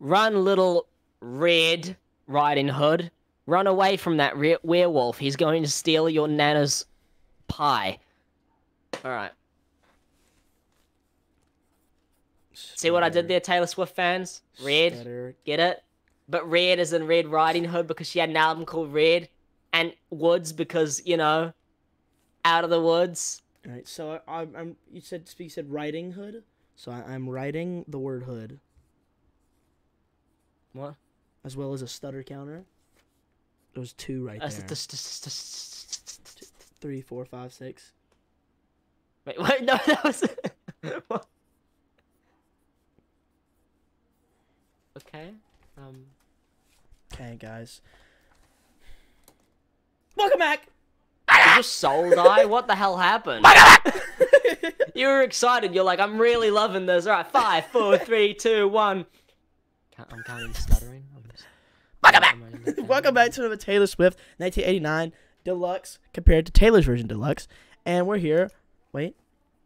Run, little Red Riding Hood. Run away from that werewolf. He's going to steal your Nana's pie. Alright. See what I did there, Taylor Swift fans? Red. Stutter. Get it? But Red is in Red Riding Hood because she had an album called Red. And Woods because, you know, out of the woods. All right, so I'm. You said writing hood, so I'm writing the word hood. What? As well as a stutter counter. There's 2 right there. 3, 4, 5, 6. Wait, what? No, that was... What? Okay. Okay, guys. Welcome back! Did your soul die? What the hell happened? You were excited. You're like, I'm really loving this. All right, 5, 4, 3, 2, 1. I'm kind of stuttering. Welcome back! Welcome back to the Taylor Swift 1989 Deluxe compared to Taylor's version Deluxe. And we're here. Wait.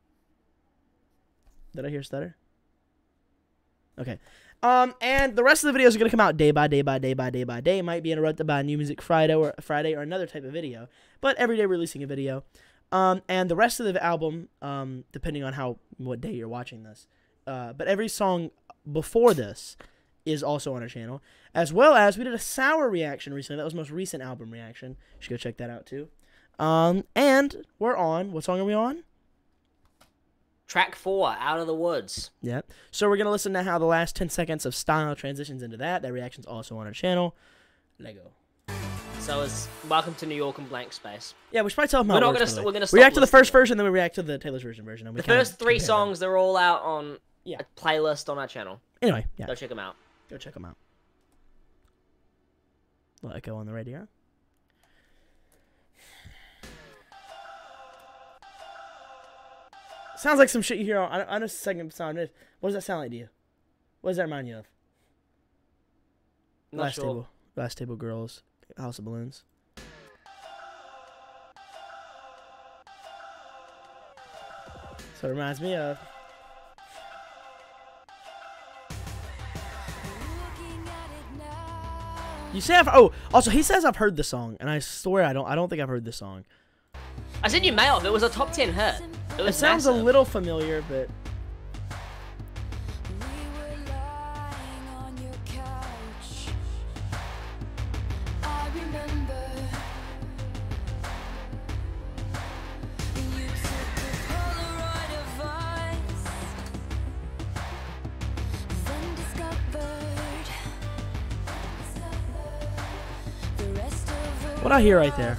Did I hear stutter? Okay. And the rest of the videos are going to come out day by day by day by day by day. It might be interrupted by a New Music Friday or another type of video. But every day we're releasing a video. And the rest of the album, depending on what day you're watching this. But every song before this is also on our channel. As well as we did a Sour reaction recently. That was the most recent album reaction. You should go check that out too. And we're on. What song are we on? Track 4, Out of the Woods. Yep. So we're going to listen to how the last 10 seconds of style transitions into that. That reaction's also on our channel. Lego. So it's Welcome to New York and Blank Space. Yeah, we should probably tell them how We're it works, going to we react to the first version, then we react to the Taylor's version. And we the first 3 songs, they're all out on a playlist on our channel. Anyway, yeah. Go check them out. Go check them out. Little echo on the radio. Sounds like some shit you hear on a second sound. What does that sound like to you? What does that remind you of? Not sure. Last Table Girls, House of Balloons. So it reminds me of. You say also he says I've heard the song, and I swear I don't think I've heard this song. I said you may have. It was a top 10 hit. It sounds massive. a little familiar, but what I hear right there.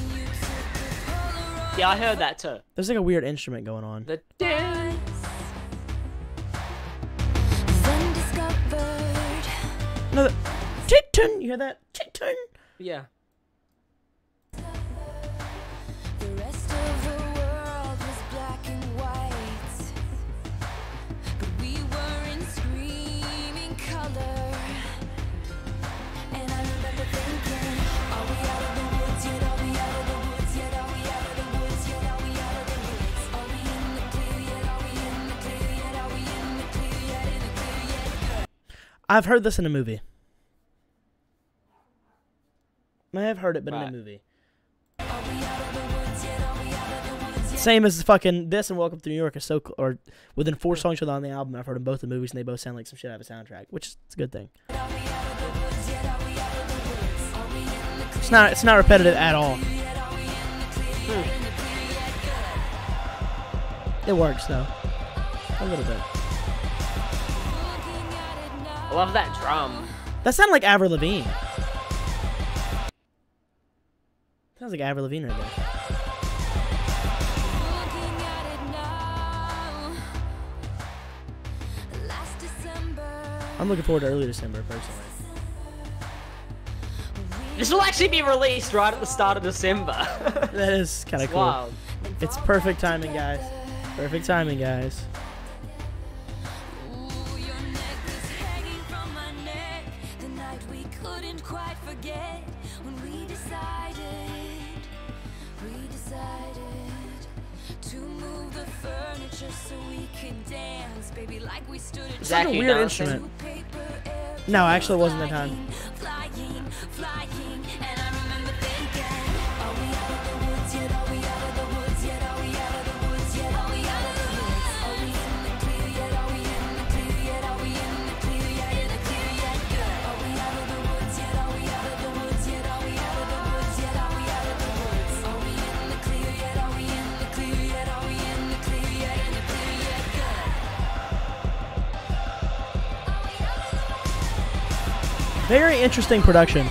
Yeah, I heard that too. There's like a weird instrument going on. The No, the tick-tun. You hear that? Tick-tun. Yeah. I've heard this in a movie. I have heard it, but in a movie. Same as fucking this and Welcome to New York is so, or within 4 songs on the album, I've heard in both the movies, and they both sound like some shit out of a soundtrack, which is a good thing. It's not repetitive at all. It works though, a little bit. I love that drum. That sounded like Avril Lavigne. Sounds like Avril Lavigne right there. I'm looking forward to early December, personally. This will actually be released right at the start of December. That is kind of cool. Wild. It's perfect timing, guys. Perfect timing, guys. Zach, It's a you weird dancing? instrument. No, actually, it wasn't that time. Very interesting production.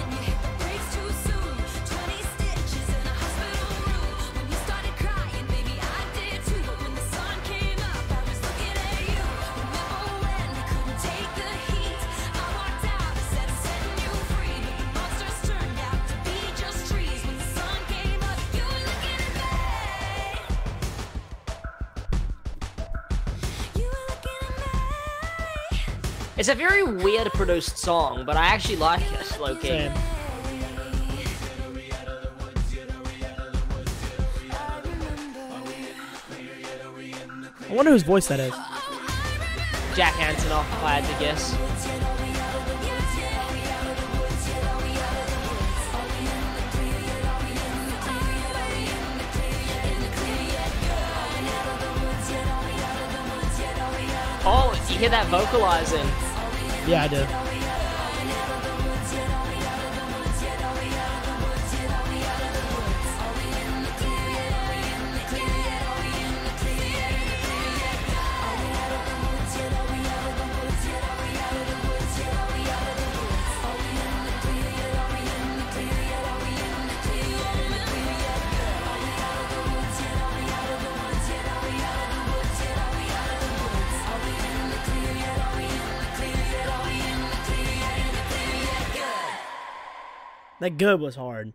It's a very weird produced song, but I actually like it, low-key. Same. I wonder whose voice that is. Jack Antonoff, if I had to guess. Oh, you hear that vocalizing? Yeah, I do. That good was hard.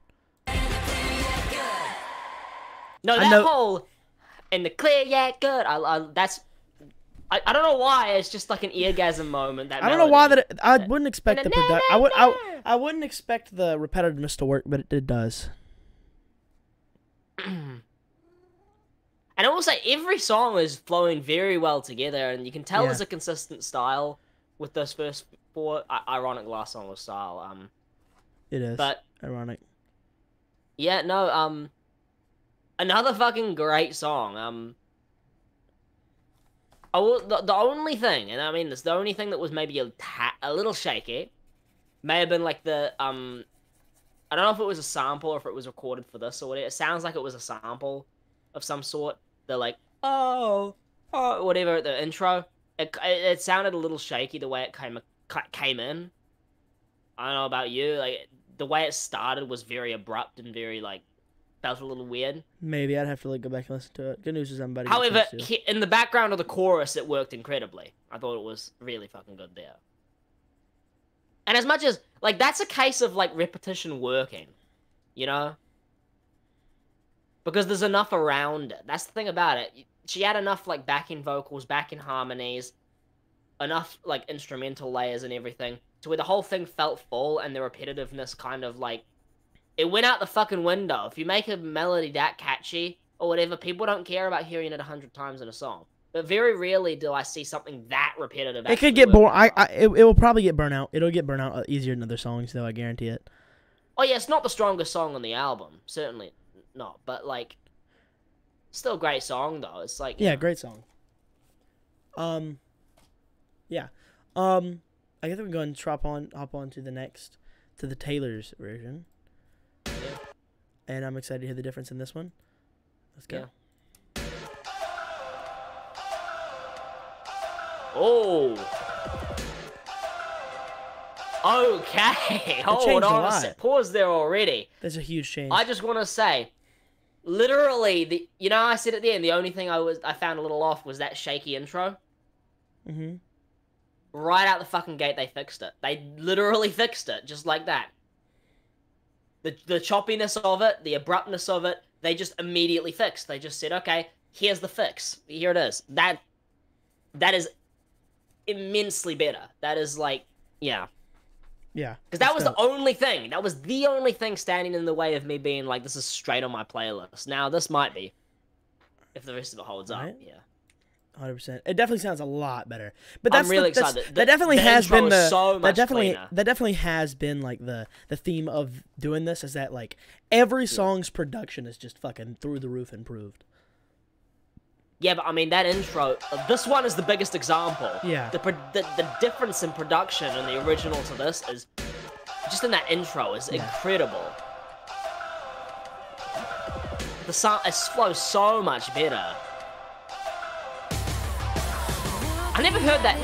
No, that whole in the clear, yeah, good. I don't know why. It's just like an eargasm moment. That I don't know why that I wouldn't expect the I wouldn't expect the repetitiveness to work, but it does. And also, every song is flowing very well together, and you can tell there's a consistent style with those first four. Ironic last song was style. It is. But ironic. Yeah, no. Another fucking great song. The only thing, and I mean, it's the only thing that was maybe a little shaky, may have been like the I don't know if it was a sample or if it was recorded for this or whatever. It sounds like it was a sample of some sort. They're like, oh, whatever, the intro. It sounded a little shaky the way it came in. I don't know about you, like the way it started was very abrupt and very like felt a little weird. Maybe I'd have to like go back and listen to it. Good news is everybody. However, in the background of the chorus, it worked incredibly. I thought it was really fucking good there. And as much as like that's a case of like repetition working, you know, because there's enough around it. That's the thing about it. She had enough like backing vocals, backing harmonies, enough like instrumental layers and everything to where the whole thing felt full and the repetitiveness kind of like it went out the fucking window. If you make a melody that catchy or whatever, people don't care about hearing it 100 times in a song. But very rarely do I see something that repetitive. It could get boring. It will probably get burnt out. It'll get burnt out easier than other songs, though. I guarantee it. Oh yeah, it's not the strongest song on the album, certainly not. But like, still a great song though. It's like great song. Yeah. I guess we can go and hop on to the Taylor's version. Yeah. And I'm excited to hear the difference in this one. Let's go. Yeah. Oh. Okay. Hold on a sec. Pause there already. There's a huge change. I just want to say, literally, I said at the end, the only thing I found a little off was that shaky intro. Mm-hmm. Right out the fucking gate, they fixed it. They literally fixed it, just like that. The choppiness of it, the abruptness of it, they just immediately fixed. They just said, okay, here's the fix. Here it is. That is immensely better. That is like, yeah. Yeah. Because that was the only thing. That was the only thing standing in the way of me being like, this is straight on my playlist. Now, this might be. If the rest of it holds up, yeah. 100%. It definitely sounds a lot better. But that's I'm really excited. That definitely has intro been is the so much cleaner. that definitely has been like the theme of doing this, is that like every song's production is just fucking through the roof improved. Yeah, but I mean that intro. This one is the biggest example. Yeah. The difference in production in the original to this is just in that intro is incredible. The song flows so much better. I never heard that.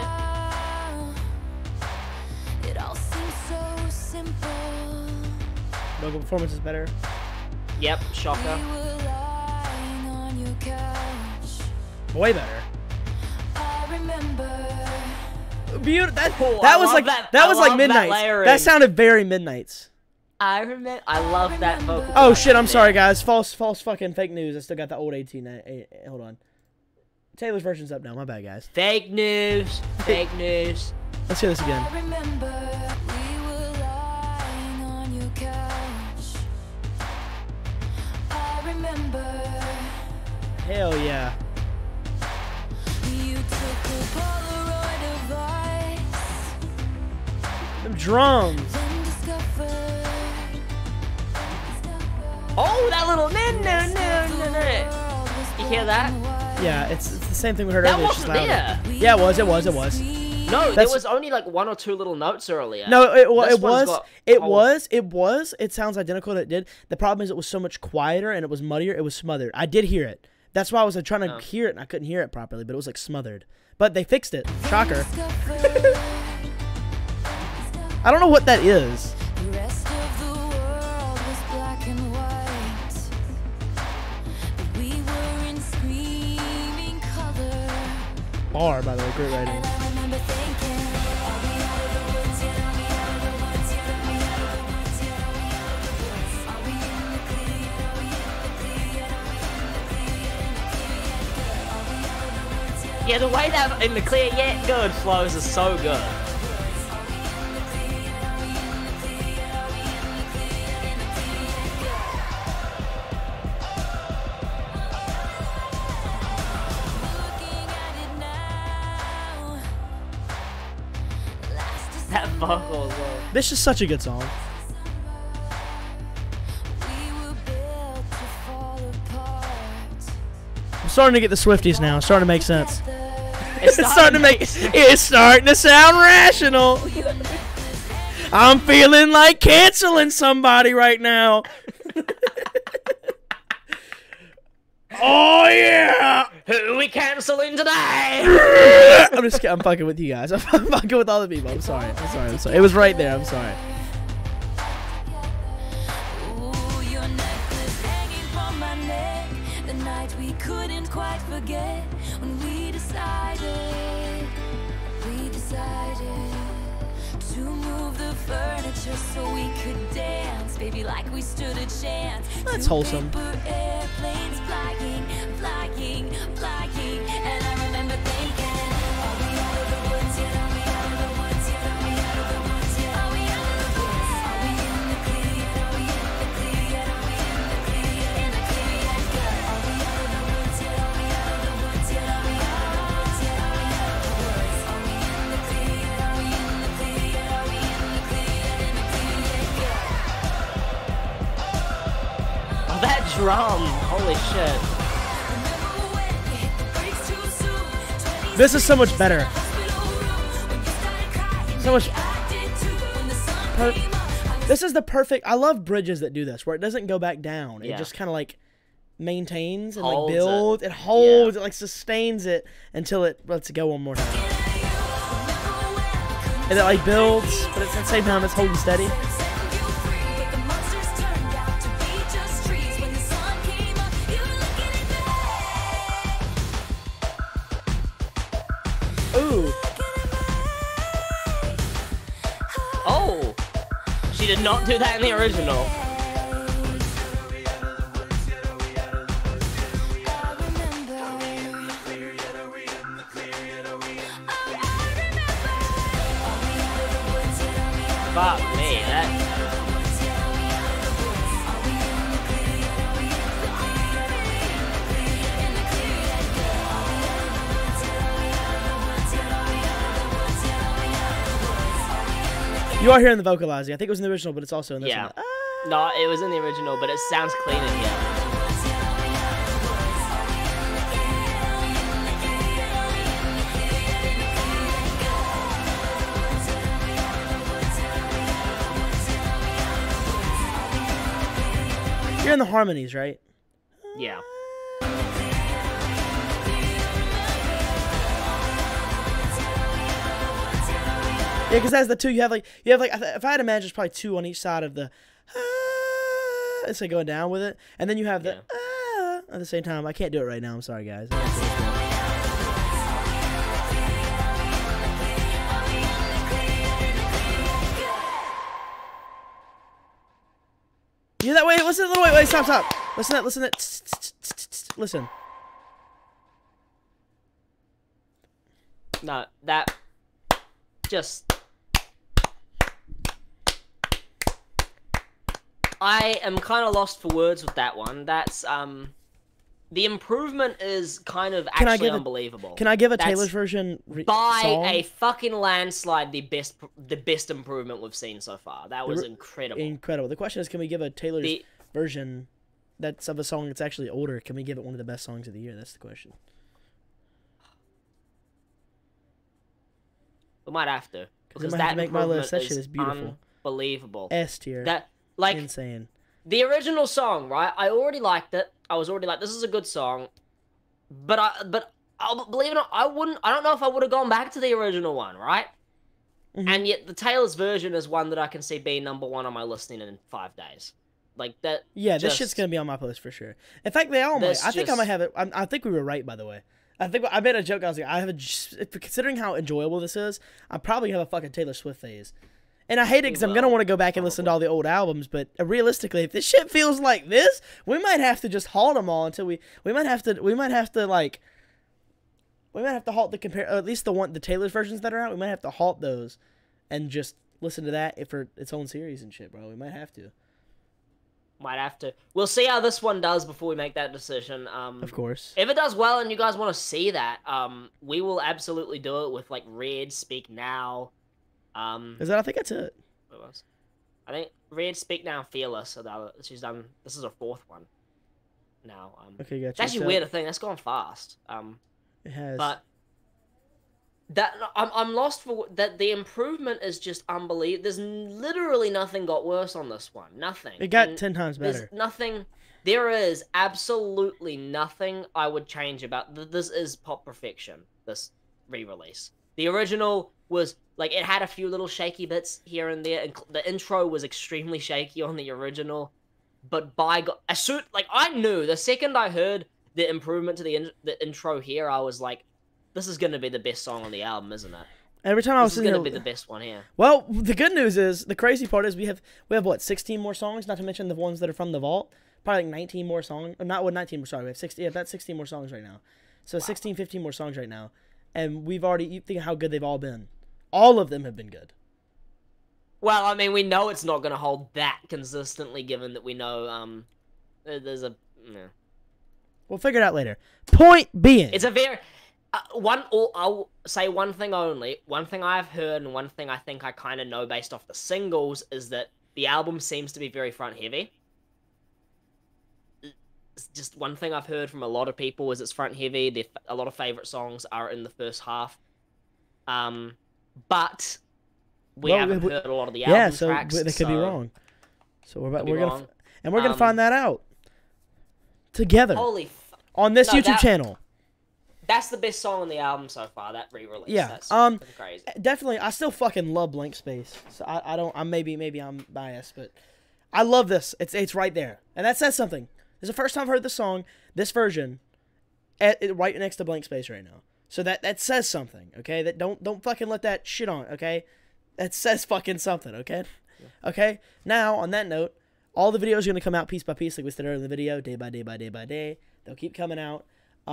No. It all seems so simple. Vocal performance is better. Yep, shocker. We were lying on your couch. Way better. I remember. Beautiful. That I was love like that- that I was like love that Midnights. layering. That sounded very Midnights. I love that vocal. Oh shit! I'm production, sorry, man. guys. False fucking fake news. I still got the old 18. Hold on. Taylor's version's up now. My bad, guys. Fake news. Fake news. Let's hear this again. I remember we were lying on your couch. I remember Hell yeah. you took a Polaroid of us, Them drums. then discovered. Oh, that little no. You hear that? Yeah, it's the same thing we heard That earlier. It's just wasn't louder. there. Yeah, it was. No, there That's- was only like 1 or 2 little notes earlier. No, This it one's was. got It whole- was. It sounds identical to it did. The problem is it was so much quieter and it was muddier. It was smothered. I did hear it. That's why I was trying to Oh. hear it and I couldn't hear it properly. But it was like smothered. But they fixed it. Shocker. I don't know what that is. The rest of the world was black and white, but we were in screaming color. Bar, by the way, great writing. And I remember thinking, are we out of the woods yet? Are we out of the woods yet? Are we out of the woods yet? Are we out of the woods? Are we in the clear yet? Are we in the clear yet? Are we in the clear yet? In the clear yet? Are we out of the woods yet? Yeah, the way that in the clear yet good flows is so good. That vocal as well. This is such a good song. I'm starting to get the Swifties now. It's starting to make sense. It's starting to sound rational. I'm feeling like canceling somebody right now. Oh yeah! Who we canceling today? I'm just kidding. I'm fucking with you guys. I'm fucking with all the people. I'm sorry. It was right there. I'm sorry. Ooh, your necklace hanging from my neck. The night we couldn't quite forget when we decided to move the furniture so we could dance, baby, like we stood a chance. That's 2 wholesome. paper airplanes flying, and I remember thinking, are we out of the woods yet? Are we out of the woods yet? Are we out of the woods yet? Are we out of the woods? Are we in the clear yet? Are we in the clear yet? Are we in the clear yet? In the clear yet? Are we out of the woods yet? Are we out of the woods yet? Are we out of the woods yet? Are we out of the woods? Are we in the clear yet? Are we in the clear yet? Are we in the clear yet? In the clear yet? Oh, that drum. Holy shit. This is so much better. So much. This is the perfect. I love bridges that do this, where it doesn't go back down. It Yeah. just kind of like maintains and Holds like it. builds. It holds. It like sustains it until it lets it go one more time. And it like builds, but at the same time it's holding steady. Ooh. Oh, she did not do that in the original. Fuck me, that. You are hearing the vocalizing. I think it was in the original, but it's also in this Yeah. one. Ah. No, it was in the original, but it sounds cleaner here. You're in the harmonies, right? Yeah. Yeah, because that's the two. You have like if I had to imagine, it's probably two on each side of the. It's like going down with it, and then you have the at the same time. I can't do it right now. I'm sorry, guys. You that way? Listen, wait, stop. Listen. Listen. No, that just. I am kind of lost for words with that one. That's the improvement is kind of Can I actually give unbelievable. Can I give a That's Taylor's version by song? a fucking landslide the best improvement we've seen so far. That was incredible. Incredible. The question is, can we give a Taylor's The- version that's of a song that's actually older? Can we give it one of the best songs of the year? That's the question. We might have to it because might have that to make my list. That improvement shit is beautiful. Unbelievable. S tier. That like Insane. the original song, right? I already liked it. I was already like, this is a good song. But I'll believe it or not, I don't know if I would have gone back to the original one, right? Mhm. And yet the Taylor's version is one that I can see being #1 on my listing in 5 days. Like that. Yeah, this just- shit's gonna be on my playlist for sure. In fact, they all might. This I think I just- might have it. I think we were right, by the way. I made a joke. I was like, considering how enjoyable this is, I probably have a fucking Taylor Swift phase. And I hate it because I'm gonna will, want to go back and listen to all the old albums. But realistically, if this shit feels like this, we might have to just halt them all until we might have to halt the compare, at least the Taylor's versions that are out. We might have to halt those and just listen to that for its own series and shit, bro. We might have to. Might have to. We'll see how this one does before we make that decision. Of course. If it does well and you guys want to see that, we will absolutely do it with like Red, Speak Now. Is that? I think that's it. What was? I think Red, Speak Now, Fearless. She's done. This is her 4th one. Now. Okay, gotcha. It's actually So, weird. I think that's gone fast. It has. But that I'm lost for that. The improvement is just unbelievable. There's literally nothing got worse on this one. Nothing. it got And 10 times there's better. nothing. There is absolutely nothing I would change about. This is pop perfection. This re-release. The original was like it had a few little shaky bits here and there, and the intro was extremely shaky on the original. But by God, I knew the second I heard the improvement to the intro here, I was like, this is gonna be the best song on the album, isn't it? Every time I was This is sitting gonna here, be the best one here. well, the good news is the crazy part is we have what 16 more songs, not to mention the ones that are from the vault. Probably like 19 more songs. Not what 19 more. Sorry, we have 60. Yeah, about 16 more songs right now. So 16, 15 more songs right now, and we've already. You think how good they've all been. All of them have been good. Well, I mean, we know it's not gonna hold that consistently, given that we know there's a. Yeah. We'll figure it out later. Point being, It's a very I'll say one thing only. One thing I've heard and one thing I think I kind of know based off the singles is that the album seems to be very front heavy. It's just one thing I've heard from a lot of people is it's front heavy. A lot of favorite songs are in the first half. But we Well, haven't we- heard a lot of the album yeah. So tracks. they could be so wrong. So we're could be gonna wrong. and we're gonna Um, find that out together Holy on this no, YouTube that- channel. that's the best song on the album so far, that re-release. Yeah, That's fucking crazy. Definitely, I still fucking love Blank Space. So I don't. Maybe I'm biased, but I love this. It's right there, and that says something. This is the first time I've heard the song, this version, right next to Blank Space right now. So that says something. Okay, that don't fucking let that shit on. Okay, that says fucking something. Okay, okay. Now on that note, all the videos are gonna come out piece by piece, like we said earlier in the video, day by day by day by day. They'll keep coming out.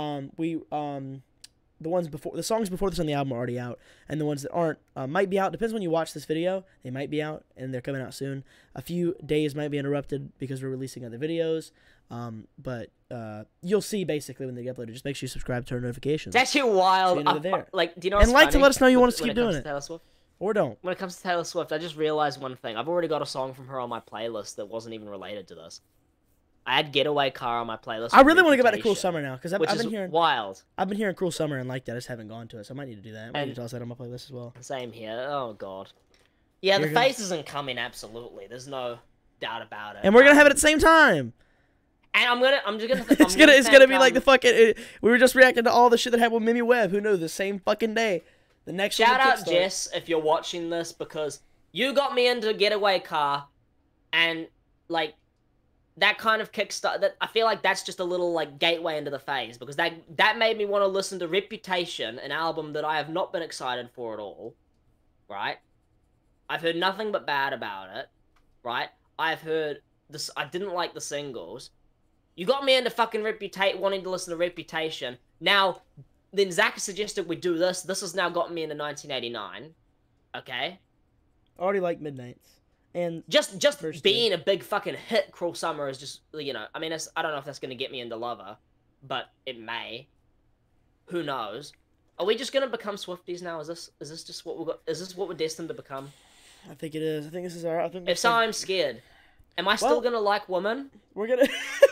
The songs before this on the album are already out, and the ones that aren't might be out. Depends when you watch this video. They might be out, and they're coming out soon. A few days might be interrupted because we're releasing other videos. But you'll see basically when they get uploaded. Just make sure you subscribe, turn notifications. It's actually wild. So you know they're there. Like, do you know? And what's like to funny let us know you want us to when keep comes doing it. Taylor Swift? Or don't. When it comes to Taylor Swift, I just realized one thing. I've already got a song from her on my playlist that wasn't even related to this. I had Getaway Car on my playlist. I really want to go back to Cruel Reputation, Summer now because I've which been is hearing. wild. I've been hearing Cruel Summer and like that. I just haven't gone to it, so I might need to do that. I might need And- to toss that on my playlist as well. Same here. Oh god. Yeah, You're the gonna- face isn't coming. Absolutely, there's no doubt about it. And we're gonna have it at the same time. And I'm just gonna. It's gonna be like the fucking. We were just reacting to all the shit that happened with Mimi Webb. Who knows? The same fucking day. The next one Shout will out kickstart. Jess if you're watching this because you got me into Getaway Car, and like that kind of kickstart. That I feel like that's just a little like gateway into the phase because that made me want to listen to Reputation, an album that I have not been excited for at all. Right? I've heard nothing but bad about it. Right? I've heard this. I didn't like the singles. You got me into fucking wanting to listen to Reputation. Now, then Zach suggested we do this. This has now gotten me into 1989. Okay? I already like Midnights. And Just First being a big fucking hit, Cruel Summer is just, you know, I mean, I don't know if that's going to get me into Lover, but it may. Who knows? Are we just going to become Swifties now? Is this just what we got? Is this what we're destined to become? I think it is. I think this is our. I think If so, I'm scared. Am I still Well- going to like women? we're gonna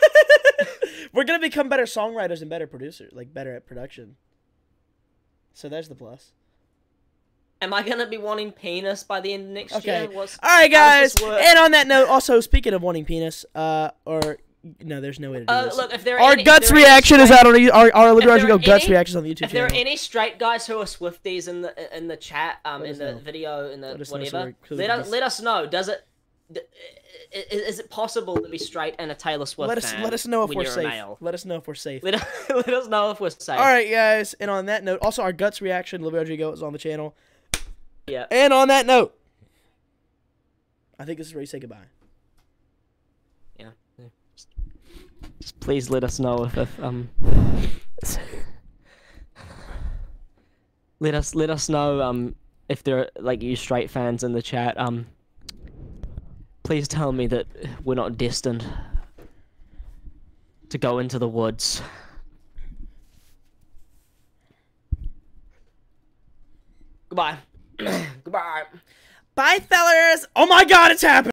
we're gonna become better songwriters and better producers, like better at production. So there's the plus. Am I going to be wanting penis by the end of next Okay. year? All right, how does guys. this work? And on that note, also speaking of wanting penis, or no, there's no way to do this. Look, if there are Our any, if guts there are any reaction is straight- out on our if Olivia there Rodrigo are guts any- reactions on the YouTube If there channel. are any straight guys who are Swifties in the chat, Let in us the know. video, in the Let us know so whatever, we can let us know. Does it? Is it possible to be straight and a Taylor Swift let us fan let us know if when we're you're a safe. male? Let us know if we're safe. Let us know if we're safe. All right, guys. And on that note, also our guts reaction, Olivia Rodrigo is on the channel. Yeah. And on that note, I think this is where you say goodbye. Yeah. Just please let us know if let us know if there are like you straight fans in the chat. Please tell me that we're not destined to go into the woods. Goodbye. Goodbye. Bye, fellers. Oh my God, it's happening.